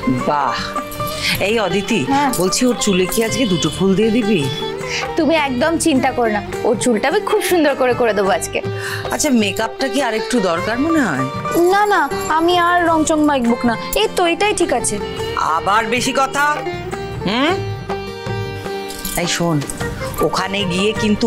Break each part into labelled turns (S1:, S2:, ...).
S1: বাহ, এই অদিতি, বলছি ওর চুলে কি আজকে দুটো ফুল দিয়ে দিবি?
S2: তুমি একদম চিন্তা করো না, ওর চুলটা আমি খুব সুন্দর করে দেবো আজকে।
S1: আচ্ছা, মেকআপটা কি আর একটু দরকার মনে হয়?
S2: না না, আমি আর রংচং মাখবো না, এই তো এটাই ঠিক আছে।
S1: আবার বেশি কথা। এই শোন, ওখানে গিয়ে কিন্তু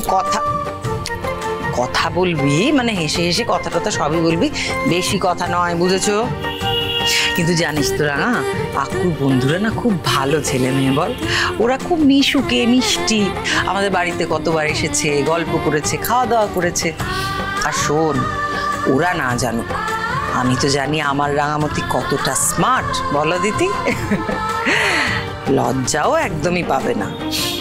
S1: কথা বলবি, মানে হেসে হেসে কথা টথা সবই বলবি, বেশি কথা নয়, বুঝেছো? কিন্তু জানিস তো রাঙা, আকুর বন্ধুরা না খুব ভালো ছেলে মেয়ে, বল। ওরা খুব মিশুকে মিষ্টি, আমাদের বাড়িতে কতবার এসেছে, গল্প করেছে, খাওয়া দাওয়া করেছে। আর শোন, ওরা না জানুক, আমি তো জানি আমার রাঙামতি কতটা স্মার্ট, বলো দিদি? লজ্জাও একদমই পাবে না।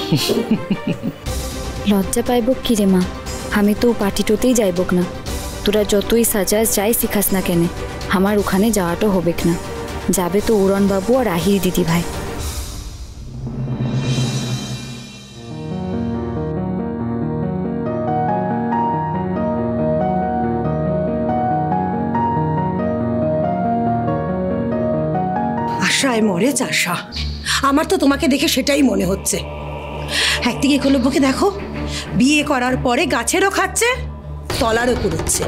S2: লজ্জা পাইব কি রে মা, আমি তো পার্টিটোতেই যাইব না। তোরা যতই সাজাস যাই শিখাস না কেন, আমার ওখানে যাওয়াটা হবে না। যাবে তো উড়ন বাবু আর আহির দিদি ভাই।
S3: আশায় মরে চাষা, আমার তো তোমাকে দেখে সেটাই মনে হচ্ছে। একদিকে একলব্যকে দেখো, বিয়ে করার পরে গাছেরও খাচ্ছে, তলারও কুড়োচ্ছে।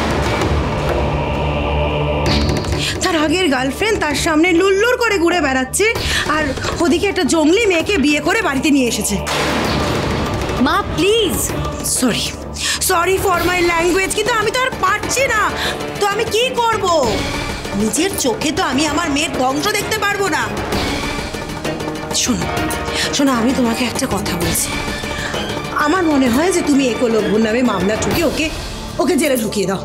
S3: তার আগের গার্লফ্রেন্ড তার সামনে লুল্লুর করে ঘুরে বেড়াচ্ছে, আর ওদিকে একটা জঙ্গলি মেয়েকে বিয়ে করে বাড়িতে নিয়ে এসেছে।
S2: মা please,
S3: sorry for my language, কিন্তু আমি তো আর পারছি না। তো আমি কি করব? নিজের চোখে তো আমি আমার মেয়ের ধ্বংস দেখতে পারবো না। শোনো, আমি তোমাকে একটা কথা বলছি। আমার মনে হয় যে তুমি একলব্যর নামে মামলা ঠুকে ওকে জেলে ঢুকিয়ে দাও।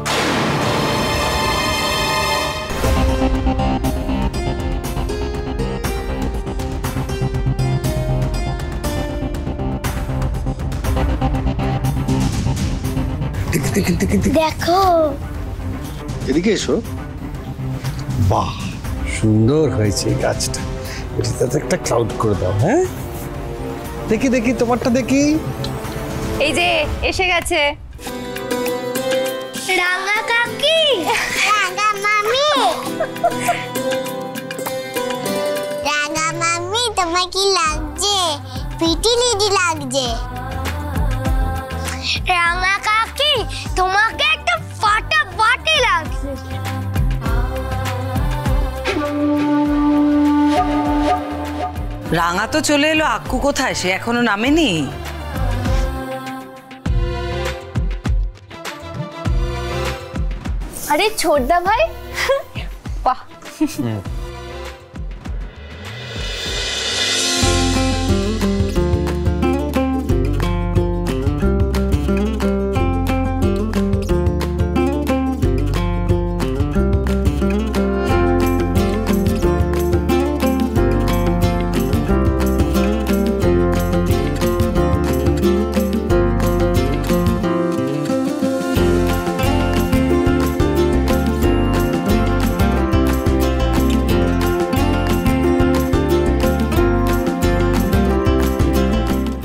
S4: দেখো,
S5: এদিকে এসো। বাহ, সুন্দর হয়েছে এই গাছটা। এটাতে একটা ক্লাউড করে দাও। হ্যাঁ, দেখি তোমারটা দেখি।
S2: এই যে এসে গেছে
S4: রাঙা কাকি, রাঙা মামি। রাঙা মামি, তোমার কি লাগছে? পিটি লিডি লাগছে। রাঙা কাকি, তোমাকে একটা ফাটাফাটি লাগছে।
S1: রাঙা তো চলে এলো, আক্কু কোথায়? সে এখনো নামেনি।
S2: আরে ছোটদা ভাই, বাহ।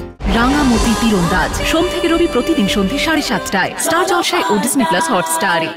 S6: রাঙামতি তীরন্দাজ সোম থেকে রবি প্রতিদিন সন্ধ্যে 7:30টায় স্টার জলসায় ও ডিজনি প্লাস হটস্টারে।